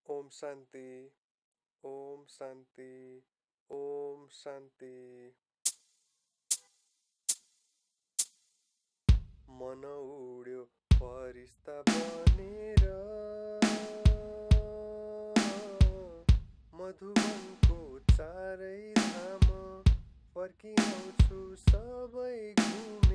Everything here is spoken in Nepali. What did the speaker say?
ओम शान्ति, ओम शान्ति, ओम शान्ति। मन उड्यो फरिस्ता बनेर, मधुबनको चारै धाम फर्किआउँछु सबै घुमेर।